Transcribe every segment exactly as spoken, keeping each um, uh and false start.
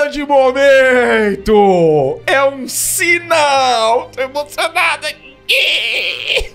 grande momento! É um sinal! Tô emocionado aqui!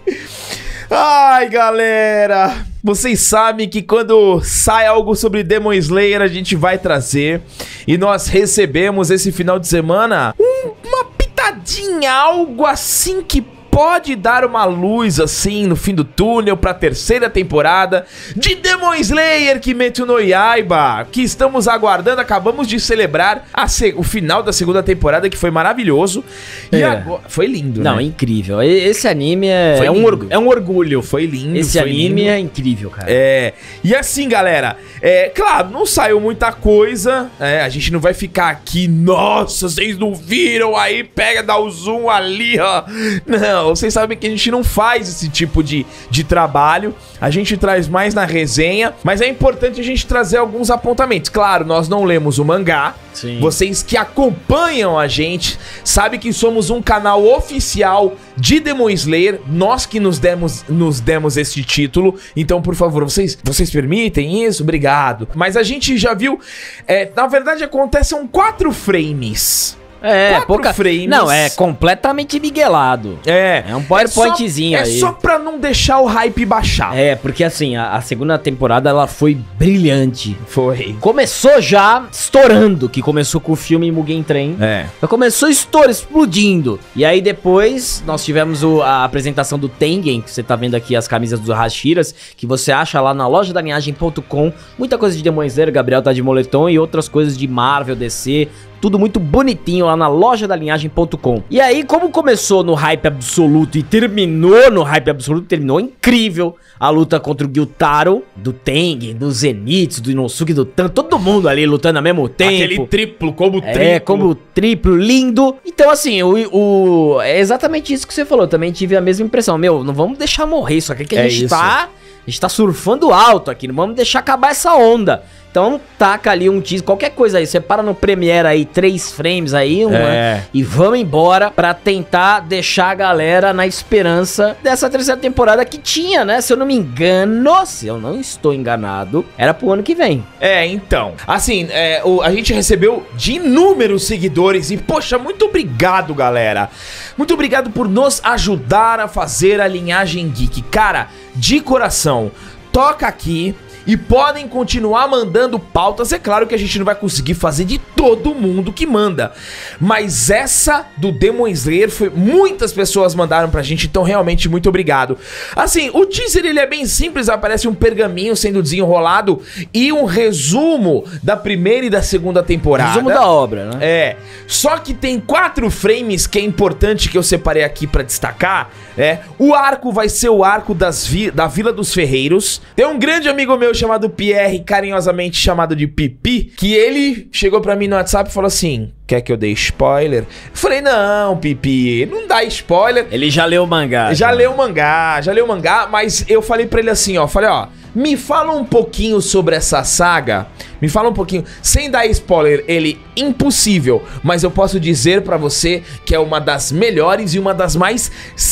Ai, galera! Vocês sabem que quando sai algo sobre Demon Slayer, a gente vai trazer. E nós recebemos esse final de semana um, uma pitadinha, algo assim que pode dar uma luz assim no fim do túnel pra terceira temporada de Demon Slayer Kimetsu no Yaiba, que estamos aguardando. Acabamos de celebrar a o final da segunda temporada, que foi maravilhoso. E é. agora... Foi lindo, Não, né? incrível. Esse anime é, Foi é, um, orgu... é um orgulho. Foi lindo. Esse foi anime lindo. é incrível, cara. É. E assim, galera, é claro, não saiu muita coisa. É, a gente não vai ficar aqui, nossa, vocês não viram aí, pega, dá o zoom ali, ó. Não, vocês sabem que a gente não faz esse tipo de, de trabalho. A gente traz mais na resenha, mas é importante a gente trazer alguns apontamentos. Claro, nós não lemos o mangá. Sim. Vocês que acompanham a gente sabem que somos um canal oficial de Demon Slayer. Nós que nos demos, nos demos esse título. Então, por favor, vocês, vocês permitem isso? Obrigado. Mas a gente já viu... É, na verdade, acontecem quatro frames. É, Quatro pouca... frames. Não, é completamente miguelado. É. É um PowerPointzinho é só, aí. É só pra não deixar o hype baixar. É, porque assim, a, a segunda temporada ela foi brilhante. Foi. Começou já estourando, que começou com o filme Mugen Train. É. Já começou estourando, explodindo. E aí depois nós tivemos o, a apresentação do Tengen, que você tá vendo aqui as camisas dos Hashiras, que você acha lá na loja da linhagem ponto com. Muita coisa de Demon Slayer, Gabriel tá de moletom e outras coisas de Marvel, D C... Tudo muito bonitinho lá na loja da linhagem ponto com. E aí, como começou no hype absoluto e terminou no hype absoluto, terminou incrível a luta contra o Gyutaro, do Tengen, do Zenitsu, do Inosuke, do Tan, todo mundo ali lutando ao mesmo tempo. Aquele triplo, como triplo. É, como triplo, lindo. Então, assim, o, o, é exatamente isso que você falou. Também tive a mesma impressão. Meu, não vamos deixar morrer isso aqui, que a É gente isso. tá... A gente tá surfando alto aqui, não vamos deixar acabar essa onda. Então taca ali um teaser, qualquer coisa aí, você para no Premiere aí, três frames aí, uma, É. e vamos embora pra tentar deixar a galera na esperança dessa terceira temporada que tinha, né? Se eu não me engano, se eu não estou enganado, era pro ano que vem. É, então, assim, é, o, a gente recebeu de inúmeros seguidores e, poxa, muito obrigado, galera. Muito obrigado por nos ajudar a fazer a Linhagem Geek. Cara, de coração, toca aqui e podem continuar mandando pautas. É claro que a gente não vai conseguir fazer de todo mundo que manda, mas essa do Demon Slayer foi... Muitas pessoas mandaram pra gente, então realmente muito obrigado. Assim, o teaser ele é bem simples, aparece um pergaminho sendo desenrolado e um resumo da primeira e da segunda temporada. Resumo da obra, né? É, só que tem quatro frames que é importante que eu separei aqui pra destacar. É, o arco vai ser o arco das vi da Vila dos Ferreiros. Tem um grande amigo meu chamado Pierre, carinhosamente chamado de Pipi, que ele chegou pra mim no WhatsApp e falou assim: quer que eu dê spoiler? Eu falei, não, Pipi, não dá spoiler. Ele já leu o mangá. Já né? leu o mangá, já leu o mangá, mas eu falei pra ele assim, ó, falei, ó, me fala um pouquinho sobre essa saga, me fala um pouquinho, sem dar spoiler. Ele, impossível, mas eu posso dizer pra você que é uma das melhores e uma das mais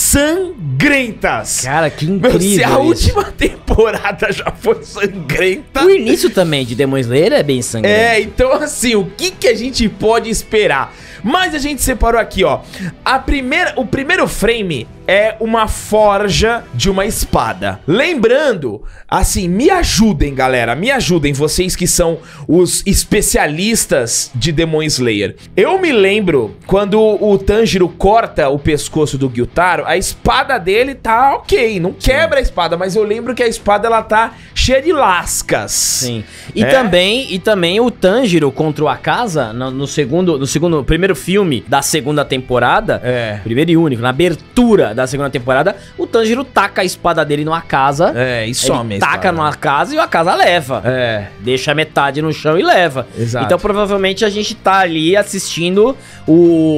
sangrentas. Cara, que Meu, incrível. se a isso. última temporada já foi sangrenta... O início também de Demon Slayer é bem sangrento. É, então assim, o que, que a gente pode esperar? Mas a gente separou aqui, ó. A primeira, o primeiro frame é uma forja de uma espada. Lembrando, assim, me ajudem, galera, me ajudem, vocês que são os especialistas de Demon Slayer. Eu me lembro quando o Tanjiro corta o pescoço do Gyutaro, a espada dele tá ok, não quebra a espada, mas eu lembro que a espada ela tá cheia de lascas. Sim. E É? também, e também o Tanjiro contra o Akaza no, no segundo, no segundo, no primeiro filme da segunda temporada, É. primeiro e único, na abertura da segunda temporada, o Tanjiro taca a espada dele no Akaza. É, e some a Ele taca espada. no Akaza e o Akaza leva. É. Deixa a metade no chão e leva. Exato. Então provavelmente a gente tá ali assistindo o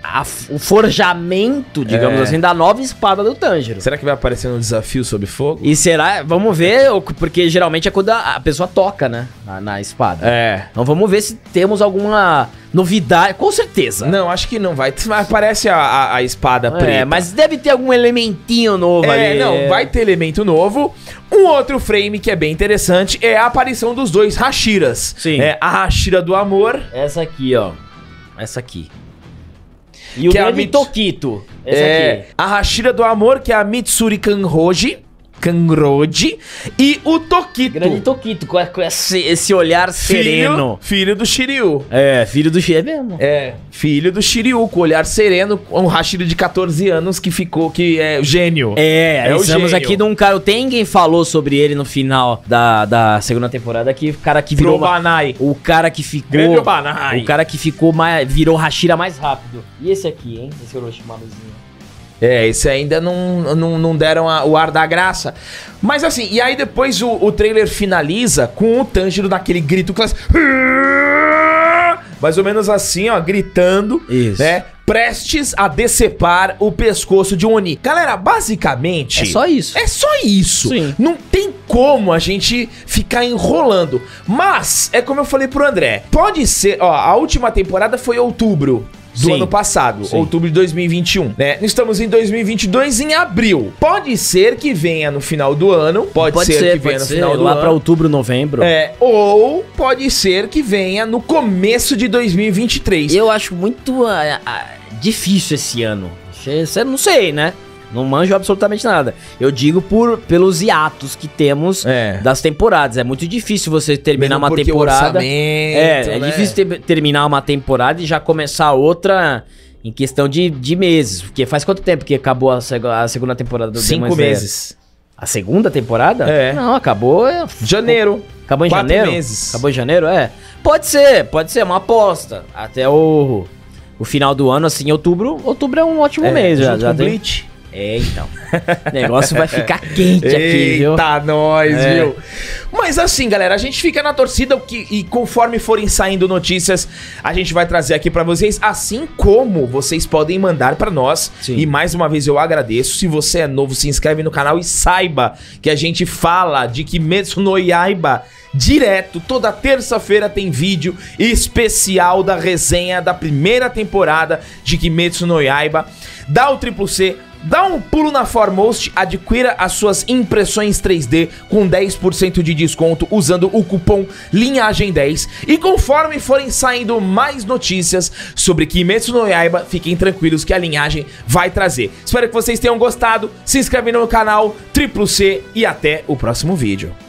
a, o forjamento, digamos É. assim, da nova espada do Tanjiro. Será que vai aparecer no desafio sob fogo? E será, vamos ver, porque geralmente é quando a, a pessoa toca, né, na, na espada. É. Então vamos ver se temos alguma novidade, com certeza. Não, acho que não vai. Aparece a, a, a espada preta. É, mas deve ter algum elementinho novo É, ali. não, vai ter elemento novo. Um outro frame que é bem interessante é a aparição dos dois Hashiras. Sim. É a Hashira do amor. Essa aqui, ó. Essa aqui. E o Que é a grande Mit- Tokito. Essa é, aqui. a Hashira do amor, que é a Mitsuri Kanroji. Kanroji. E o Tokito. Grande Tokito, com, com esse, esse olhar sereno. Filho, filho do Shiryu. É, filho do Shiryu, é mesmo. É, filho do Shiryu, com olhar sereno, um Hashira de catorze anos que ficou, que é gênio. É, É o estamos gênio. aqui num cara. O Tengen falou sobre ele no final da, da segunda temporada, que o cara que virou. Pro Banai. O cara que ficou. Grande Banai. O cara que ficou mais. Virou Hashira mais rápido. E esse aqui, hein? Esse Orochimaruzinho. É, esse ainda não, não, não deram a- o ar da graça. Mas assim, e aí depois o, o trailer finaliza com o Tanjiro naquele grito clássico. Mais ou menos assim, ó, gritando, Isso. né? Prestes a decepar o pescoço de um Oni. Galera, basicamente... É só isso. É só isso. Sim. Não tem como a gente ficar enrolando. Mas, é como eu falei pro André, pode ser... Ó, a última temporada foi outubro do Sim. ano passado, Sim. outubro de dois mil e vinte e um, né? Estamos em dois mil e vinte e dois em abril. Pode ser que venha no final do ano, pode, Pode ser, ser, que venha pode no ser. final do Lá ano. pra outubro, novembro. É, ou pode ser que venha no começo de dois mil e vinte e três. Eu acho muito ah, ah, difícil esse ano. Eu não sei, né? Não manjo absolutamente nada. Eu digo por pelos hiatos que temos É. das temporadas. É muito difícil você terminar Mesmo uma porque o temporada. orçamento, É, é né? difícil ter- terminar uma temporada e já começar outra em questão de, de meses. Porque faz quanto tempo que acabou a, seg- a segunda temporada do Cinco Demon Slayer? meses. A segunda temporada? É. Não, acabou. é, Janeiro. Acabou em Quatro janeiro? meses. Acabou em janeiro, é. Pode ser, pode ser, uma aposta. Até o, o final do ano, assim, outubro. Outubro é um ótimo É, mês, já, junto já com tem. Bleach. É, então. O negócio vai ficar quente aqui, viu? Eita, nós, É. viu? Mas assim, galera, a gente fica na torcida que, e conforme forem saindo notícias, a gente vai trazer aqui pra vocês, assim como vocês podem mandar pra nós. Sim. E mais uma vez eu agradeço. Se você é novo, se inscreve no canal e saiba que a gente fala de Kimetsu no Yaiba direto. Toda terça-feira tem vídeo especial da resenha da primeira temporada de Kimetsu no Yaiba. Dá o triplo C. Dá um pulo na Foremost, adquira as suas impressões três D com dez por cento de desconto usando o cupom linhagem dez. E conforme forem saindo mais notícias sobre Kimetsu no Yaiba, fiquem tranquilos que a linhagem vai trazer. Espero que vocês tenham gostado, se inscreve no canal, triplo C e até o próximo vídeo.